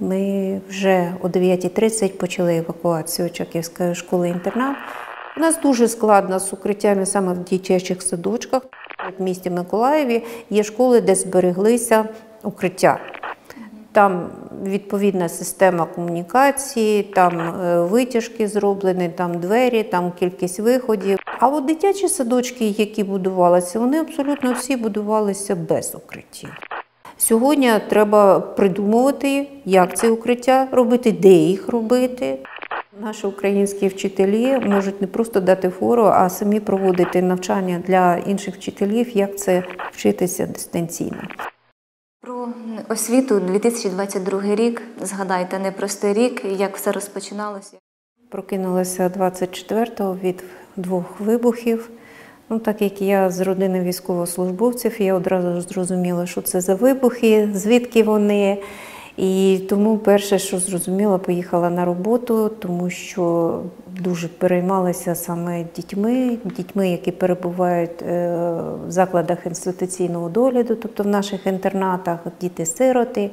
ми вже о 9:30 почали евакуацію Очаківської школи-інтернат. У нас дуже складно з укриттями саме в дитячих садочках. В місті Миколаєві є школи, де збереглися укриття. Там відповідна система комунікації, там витяжки зроблені, там двері, там кількість виходів. А от дитячі садочки, які будувалися, вони абсолютно всі будувалися без укриттів. Сьогодні треба придумувати, як це укриття робити, де їх робити. Наші українські вчителі можуть не просто дати фору, а самі проводити навчання для інших вчителів, як це вчитися дистанційно. Про освіту 2022 рік, згадайте, непростий рік, як все розпочиналося? Прокинулася 24-го від 2 вибухів. Так як я з родини військовослужбовців, я одразу зрозуміла, що це за вибухи, звідки вони. І тому перше, що зрозуміла, поїхала на роботу, тому що дуже переймалася саме дітьми, які перебувають в закладах інституційного догляду, тобто в наших інтернатах, діти-сироти,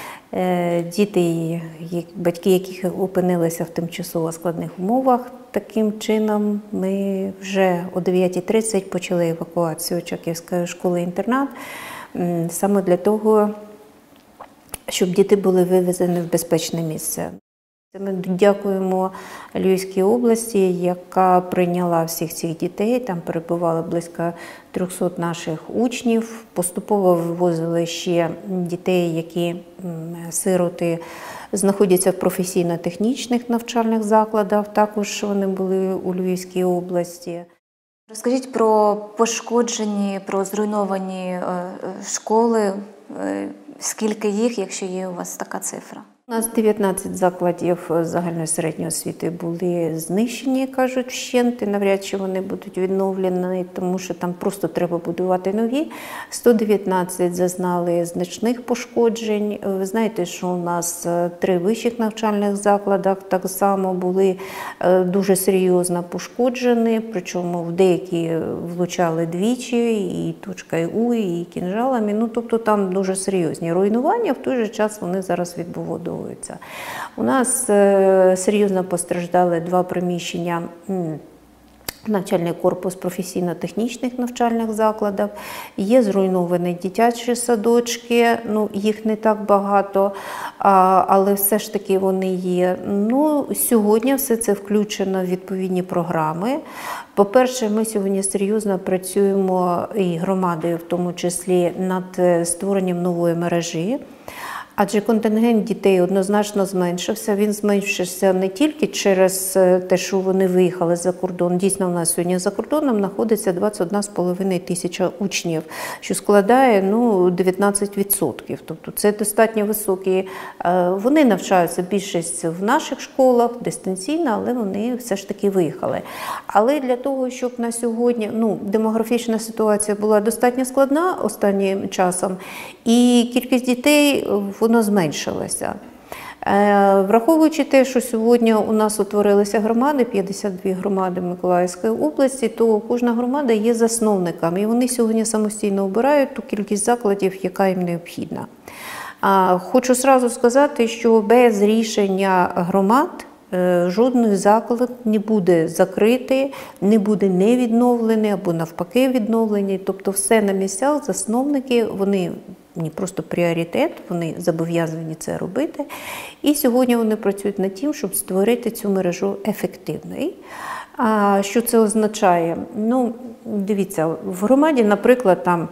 діти, батьки яких опинилися в тимчасово складних умовах. Таким чином ми вже о 9:30 почали евакуацію Очаківської школи-інтернат, саме для того, щоб діти були вивезені в безпечне місце. Ми дякуємо Львівській області, яка прийняла всіх цих дітей. Там перебувало близько 300 наших учнів. Поступово вивозили ще дітей, які сироти знаходяться в професійно-технічних навчальних закладах. Також вони були у Львівській області. Розкажіть про пошкоджені, про зруйновані школи. Скільки їх, якщо є у вас така цифра? У нас 19 закладів загальної середньої освіти були знищені, кажуть, вщент, і навряд чи вони будуть відновлені, тому що там просто треба будувати нові. 119 зазнали значних пошкоджень. Ви знаєте, що у нас 3 вищих навчальних закладах так само були дуже серйозно пошкоджені, причому в деякі влучали двічі, і точкою У, і кінжалами. Тобто там дуже серйозні руйнування, в той же час вони зараз відбудовуються. У нас серйозно постраждали 2 приміщення, навчальний корпус професійно-технічних навчальних закладів. Є зруйновані дитячі садочки, їх не так багато, але все ж таки вони є. Сьогодні все це включено в відповідні програми. По-перше, ми сьогодні серйозно працюємо, і громадою в тому числі, над створенням нової мережі. Адже контингент дітей однозначно зменшився. Він зменшився не тільки через те, що вони виїхали за кордон. Дійсно, у нас сьогодні за кордоном знаходиться 21,5 тисяча учнів, що складає 19%. Тобто це достатньо високі. Вони навчаються більшість в наших школах, дистанційно, але вони все ж таки виїхали. Але для того, щоб на сьогодні демографічна ситуація була достатньо складна останнім часом, і кількість дітей воно зменшилося. Враховуючи те, що сьогодні у нас утворилися громади, 52 громади Миколаївської області, то кожна громада є засновником, і вони сьогодні самостійно обирають ту кількість закладів, яка їм необхідна. Хочу одразу сказати, що без рішення громад жодний заклад не буде закритий, не буде не відновлений або навпаки відновлений. Тобто все на місцях, засновники, вони не просто пріоритет, вони зобов'язані це робити. І сьогодні вони працюють над тим, щоб створити цю мережу ефективною. Що це означає? Дивіться, в громаді, наприклад, там,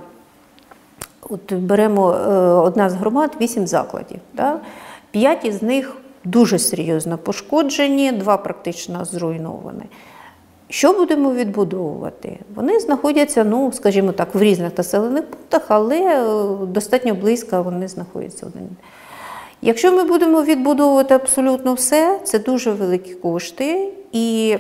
беремо одна з громад, 8 закладів. 5 із них дуже серйозно пошкоджені, 2 практично зруйновані. Що будемо відбудовувати? Вони знаходяться, скажімо так, в різних населених пунктах, але достатньо близько вони знаходяться один. Якщо ми будемо відбудовувати абсолютно все, це дуже великі кошти, і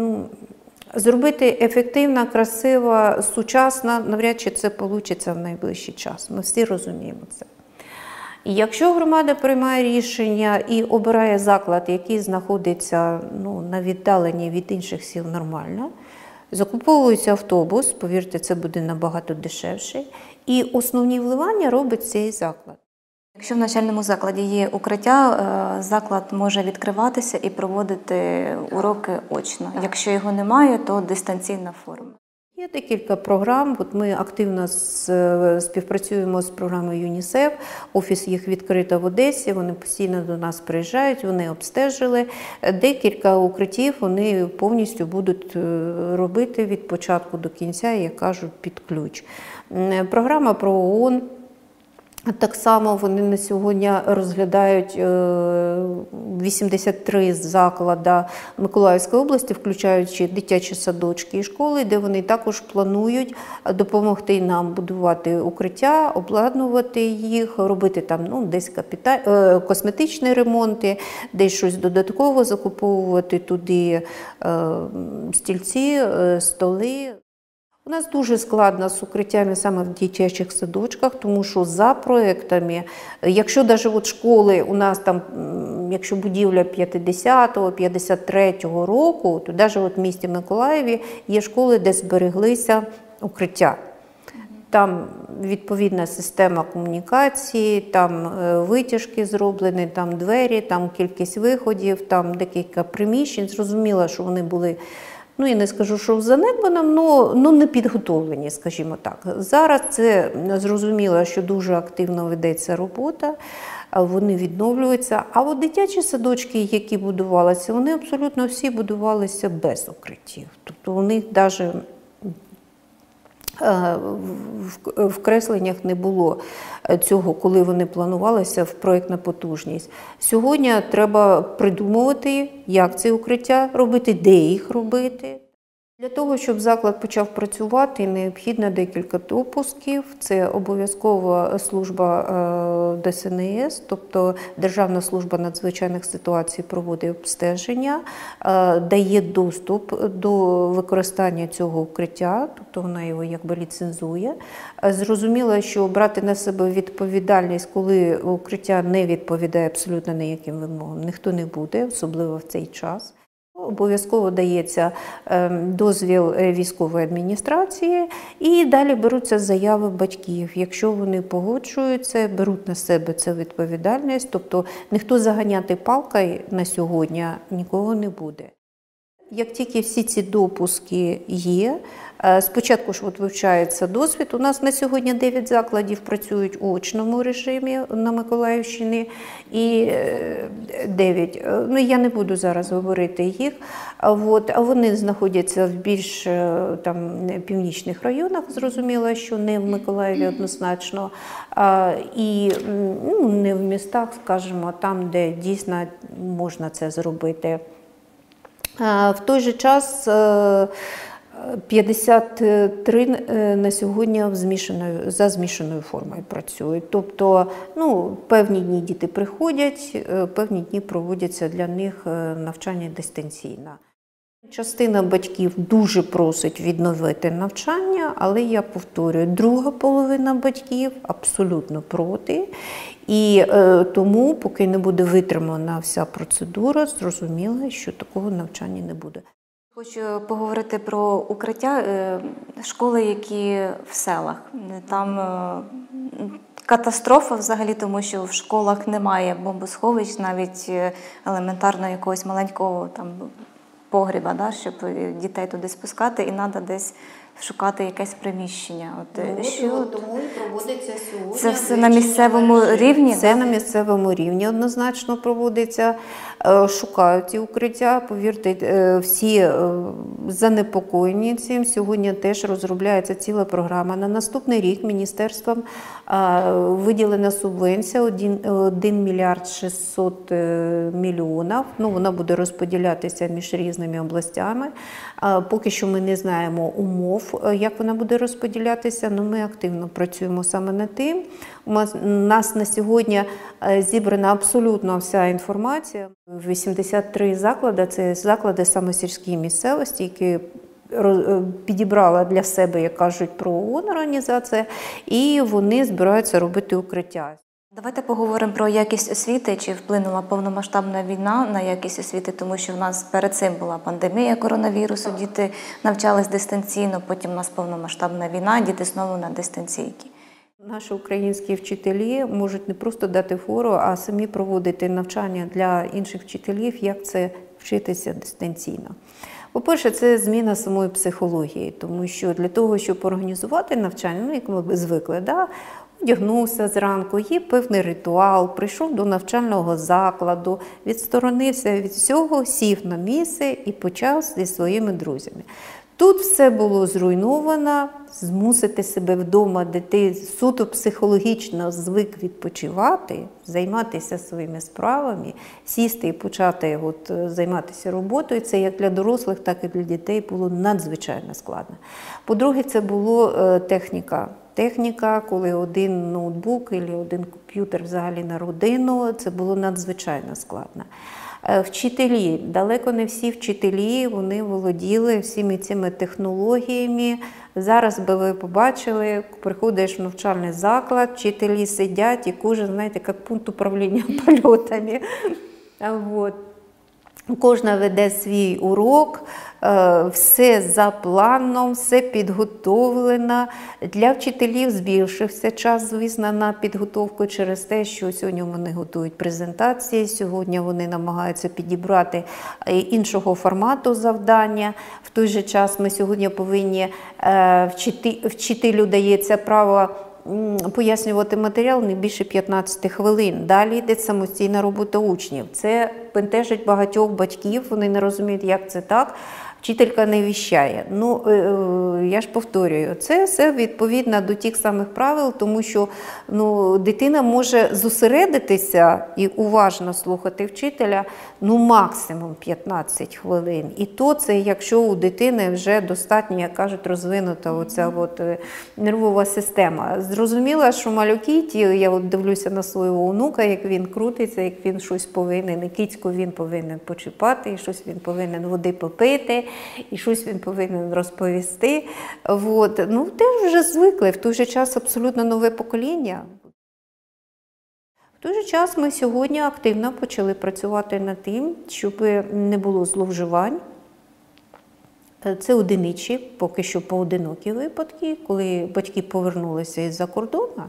зробити ефективно, красиво, сучасно, навряд чи це вийде в найближчий час. Ми всі розуміємо це. І якщо громада приймає рішення і обирає заклад, який знаходиться на віддаленні від інших сіл нормально, закуповується автобус, повірте, це буде набагато дешевше, і основні вливання робить цей заклад. Якщо в навчальному закладі є укриття, заклад може відкриватися і проводити уроки очно. Якщо його немає, то дистанційна форма. Є декілька програм. От ми активно співпрацюємо з програмою ЮНІСЕФ. Офіс їх відкрита в Одесі. Вони постійно до нас приїжджають, вони обстежили. Декілька укриттів вони повністю будуть робити від початку до кінця, як кажуть, під ключ. Програма про ООН. Так само вони на сьогодні розглядають 83 заклади Миколаївської області, включаючи дитячі садочки і школи, де вони також планують допомогти нам будувати укриття, обладнувати їх, робити там десь косметичні ремонти, десь щось додатково закуповувати туди стільці, столи. У нас дуже складно з укриттями саме в дитячих садочках, тому що за проєктами, якщо навіть от школи у нас там, якщо будівля 50-го, 53-го року, то навіть от в місті Миколаєві є школи, де збереглися укриття. Там відповідна система комунікації, там витяжки зроблені, там двері, там кількість виходів, там декілька приміщень. Зрозуміло, що вони були, я не скажу, що в занедбаному, не підготовлені, скажімо так. Зараз це зрозуміло, що дуже активно ведеться робота, вони відновлюються. А от дитячі садочки, які будувалися, вони абсолютно всі будувалися без укриттів. Тобто у них навіть в кресленнях не було цього, коли вони планувалися в проєктну потужність. Сьогодні треба придумувати, як це укриття робити, де їх робити. Для того, щоб заклад почав працювати, необхідно декілька допусків. Це обов'язкова служба ДСНС, тобто Державна служба надзвичайних ситуацій проводить обстеження, дає доступ до використання цього укриття, тобто вона його ліцензує. Зрозуміло, що брати на себе відповідальність, коли укриття не відповідає абсолютно ніяким вимогам, ніхто не буде, особливо в цей час. Обов'язково дається дозвіл військової адміністрації і далі беруться заяви батьків. Якщо вони погоджуються, беруть на себе цю відповідальність, тобто ніхто заганяти палкою на сьогодні нікого не буде. Як тільки всі ці допуски є, спочатку ж вивчається досвід. У нас на сьогодні 9 закладів працюють у очному режимі на Миколаївщині і 9. Я не буду зараз говорити їх. А вони знаходяться в більш північних районах, зрозуміло, що не в Миколаєві однозначно, і не в містах, скажімо, там, де дійсно можна це зробити. В той же час 53 на сьогодні за змішаною формою працюють. Тобто, певні дні діти приходять, певні дні проводяться для них навчання дистанційно. Частина батьків дуже просить відновити навчання, але я повторюю, друга половина батьків абсолютно проти. І тому, поки не буде витримана вся процедура, зрозуміло, що такого навчання не буде. Хочу поговорити про укриття. Школи, які в селах. Там катастрофа взагалі, тому що в школах немає бомбосховищ, навіть елементарно якогось маленького погріба, щоб дітей туди спускати, і треба десь шукати якесь приміщення. Тому і проводиться сьогодні. Це все на місцевому рівні? Це на місцевому рівні однозначно проводиться. Шукають ці укриття, повірте, всі занепокоєні цим. Сьогодні теж розробляється ціла програма. На наступний рік міністерством виділена субвенція 1 мільярд 600 мільйонів. Вона буде розподілятися між різними областями. Поки що ми не знаємо умов, як вона буде розподілятися, але ми активно працюємо саме над тим. У нас на сьогодні зібрана абсолютно вся інформація. 83 заклади – це заклади саме сільської місцевості, які підібрала для себе, як кажуть, про ООН організація, і вони збираються робити укриття. Давайте поговоримо про якість освіти. Чи вплинула повномасштабна війна на якість освіти, тому що в нас перед цим була пандемія коронавірусу, діти навчались дистанційно, потім у нас повномасштабна війна, діти знову на дистанційці. Наші українські вчителі можуть не просто дати фору, а самі проводити навчання для інших вчителів, як це вчитися дистанційно. По-перше, це зміна самої психології, тому що для того, щоб організувати навчання, ну, як ми звикли, одягнувся зранку, є певний ритуал, прийшов до навчального закладу, відсторонився від всього, сів на місце і почав зі своїми друзями. Тут все було зруйновано, змусити себе вдома, де ти суто психологічно звик відпочивати, займатися своїми справами, сісти і почати займатися роботою. Це як для дорослих, так і для дітей було надзвичайно складно. По-друге, це була техніка. Техніка, коли один ноутбук або один комп'ютер взагалі на родину, це було надзвичайно складно. Вчителі, далеко не всі вчителі, вони володіли всіми цими технологіями. Зараз би ви побачили, приходиш в навчальний заклад, вчителі сидять і кожен, знаєте, як пункт управління польотами. Кожна веде свій урок, все за планом, все підготовлено. Для вчителів збільшився час, звісно, на підготовку через те, що сьогодні вони готують презентації, сьогодні вони намагаються підібрати іншого формату завдання. В той же час ми сьогодні повинні, вчителю дається право пояснювати матеріал не більше 15 хвилин. Далі йде самостійна робота учнів. Це бентежить багатьох батьків, вони не розуміють, як це так. Вчителька не віщає. Я ж повторюю, це все відповідно до тих самих правил, тому що дитина може зосередитися і уважно слухати вчителя максимум 15 хвилин. І то це, якщо у дитини вже достатньо, як кажуть, розвинута оця нервова система. Зрозуміло, що малюки, я дивлюся на свого онука, як він крутиться, як він щось повинен, і кицьку він повинен почіпати, і щось він повинен води попити, і щось він повинен розповісти. Теж вже звикли, в той же час абсолютно нове покоління. В той же час ми сьогодні активно почали працювати над тим, щоб не було зловживань. Це одиничі, поки що поодинокі випадки, коли батьки повернулися із-за кордону.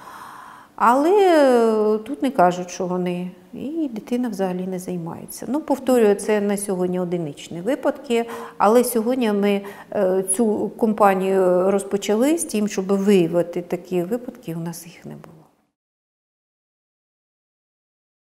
Але тут не кажуть, що вони, і дитина взагалі не займається. Повторюю, це на сьогодні одиничні випадки, але сьогодні ми цю кампанію розпочали з тим, щоб виявити такі випадки, у нас їх не було.